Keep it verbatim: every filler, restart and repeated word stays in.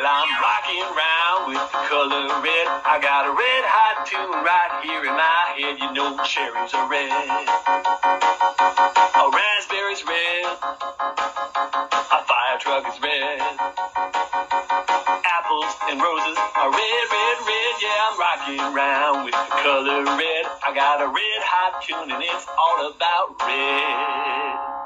I'm rocking around with the color red. I got a red hot tune right here in my head. You know cherries are red, a raspberry's red, a fire truck is red, apples and roses are red, red, red. Yeah, I'm rocking around with the color red. I got a red hot tune and it's all about red.